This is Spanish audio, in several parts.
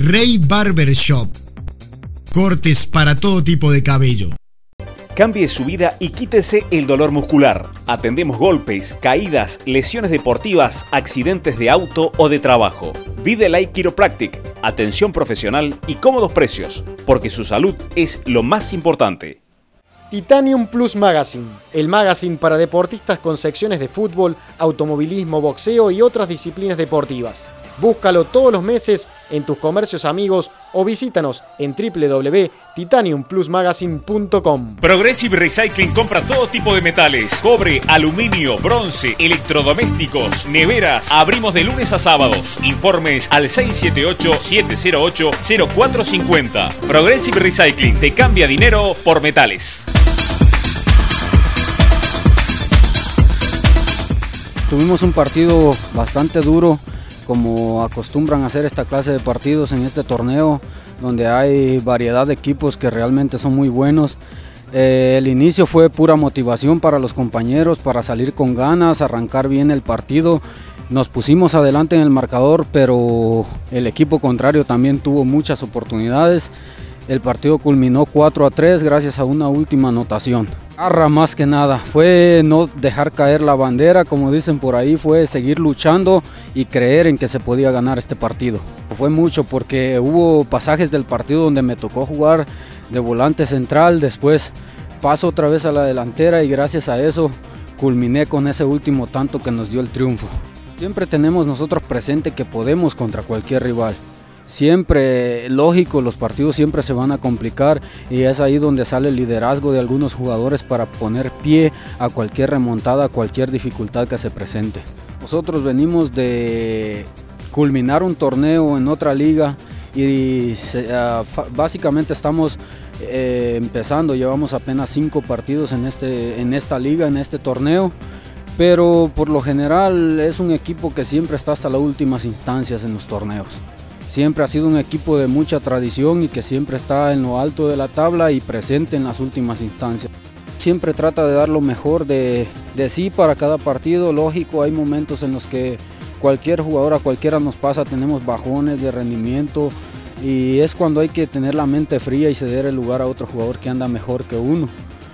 Rey Barber Shop. Cortes para todo tipo de cabello. Cambie su vida y quítese el dolor muscular. Atendemos golpes, caídas, lesiones deportivas, accidentes de auto o de trabajo. Videlight Chiropractic, atención profesional y cómodos precios, porque su salud es lo más importante. Titanium Plus Magazine, el magazine para deportistas con secciones de fútbol, automovilismo, boxeo y otras disciplinas deportivas. Búscalo todos los meses en tus comercios amigos o visítanos en www.titaniumplusmagazine.com. Progressive Recycling compra todo tipo de metales: cobre, aluminio, bronce, electrodomésticos, neveras. Abrimos de lunes a sábados. Informes al 678-708-0450. Progressive Recycling te cambia dinero por metales. Tuvimos un partido bastante duro, como acostumbran a hacer esta clase de partidos en este torneo, donde hay variedad de equipos que realmente son muy buenos. El inicio fue pura motivación para los compañeros, para salir con ganas, arrancar bien el partido. Nos pusimos adelante en el marcador, pero el equipo contrario también tuvo muchas oportunidades. El partido culminó 4-3 gracias a una última anotación. Más que nada, fue no dejar caer la bandera, como dicen por ahí, fue seguir luchando y creer en que se podía ganar este partido. Fue mucho porque hubo pasajes del partido donde me tocó jugar de volante central, después paso otra vez a la delantera y gracias a eso culminé con ese último tanto que nos dio el triunfo. Siempre tenemos nosotros presente que podemos contra cualquier rival. Siempre, lógico, los partidos siempre se van a complicar y es ahí donde sale el liderazgo de algunos jugadores para poner pie a cualquier remontada, a cualquier dificultad que se presente. Nosotros venimos de culminar un torneo en otra liga y básicamente estamos empezando, llevamos apenas 5 partidos en esta liga, en este torneo. Pero por lo general es un equipo que siempre está hasta las últimas instancias en los torneos. Siempre ha sido un equipo de mucha tradición y que siempre está en lo alto de la tabla y presente en las últimas instancias. Siempre trata de dar lo mejor de sí para cada partido. Lógico, hay momentos en los que cualquier jugador, a cualquiera nos pasa, tenemos bajones de rendimiento y es cuando hay que tener la mente fría y ceder el lugar a otro jugador que anda mejor que uno.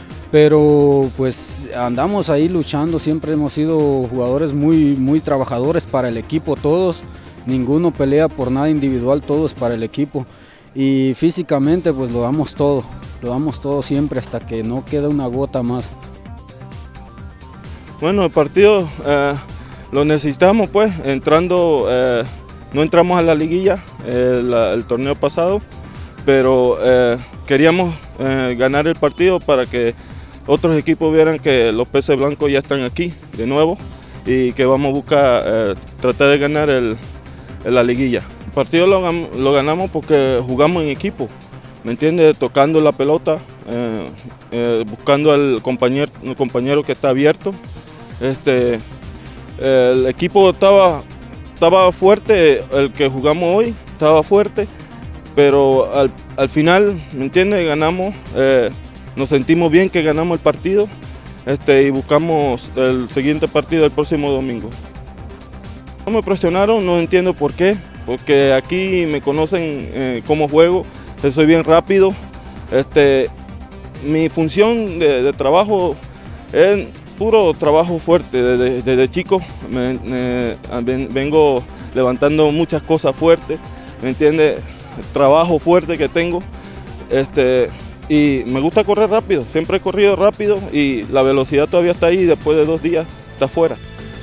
Pero pues andamos ahí luchando, siempre hemos sido jugadores muy trabajadores para el equipo todos. Ninguno pelea por nada individual, todo es para el equipo y físicamente pues lo damos todo siempre hasta que no queda una gota más. Bueno, el partido lo necesitamos pues, no entramos a la liguilla el torneo pasado, pero queríamos ganar el partido para que otros equipos vieran que los peces blancos ya están aquí de nuevo y que vamos a buscar tratar de ganar la liguilla. El partido lo ganamos porque jugamos en equipo, ¿me entiendes? Tocando la pelota, buscando al compañero que está abierto. El equipo estaba fuerte, el que jugamos hoy estaba fuerte, pero al final, ¿me entiendes? Ganamos, nos sentimos bien que ganamos el partido y buscamos el siguiente partido el próximo domingo. No me presionaron, no entiendo por qué, porque aquí me conocen cómo juego, soy bien rápido. Mi función de trabajo es puro trabajo fuerte, desde chico vengo levantando muchas cosas fuertes, ¿me entiendes? El trabajo fuerte que tengo, y me gusta correr rápido, siempre he corrido rápido y la velocidad todavía está ahí, después de 2 días está fuera.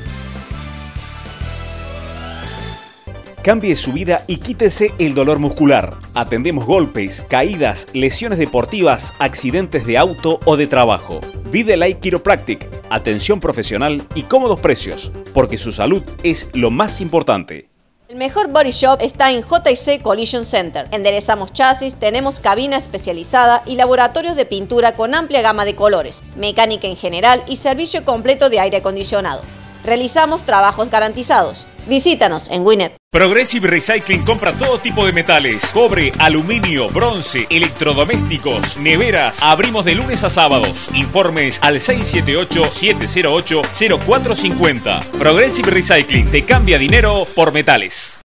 Cambie su vida y quítese el dolor muscular. Atendemos golpes, caídas, lesiones deportivas, accidentes de auto o de trabajo. Videlight Chiropractic, atención profesional y cómodos precios, porque su salud es lo más importante. El mejor body shop está en JC Collision Center. Enderezamos chasis, tenemos cabina especializada y laboratorios de pintura con amplia gama de colores, mecánica en general y servicio completo de aire acondicionado. Realizamos trabajos garantizados. Visítanos en Winnet. Progressive Recycling compra todo tipo de metales: cobre, aluminio, bronce, electrodomésticos, neveras. Abrimos de lunes a sábados. Informes al 678-708-0450. Progressive Recycling te cambia dinero por metales.